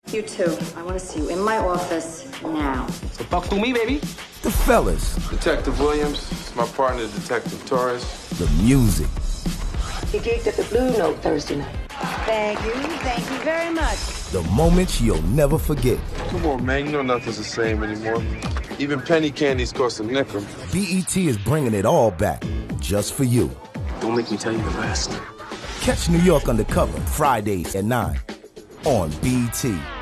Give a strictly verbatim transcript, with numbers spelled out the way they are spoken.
You too. I want to see you in my office now. So talk to me, baby. The fellas. Detective Williams. It's my partner, Detective Torres. The music. He gigged at the Blue Note Thursday night. Thank you. Thank you very much. The moments you'll never forget. Come on, man. You know nothing's the same anymore. Even penny candies cost a nickel. B E T is bringing it all back, just for you. Don't make me tell you the rest. Catch New York Undercover, Fridays at nine on B E T.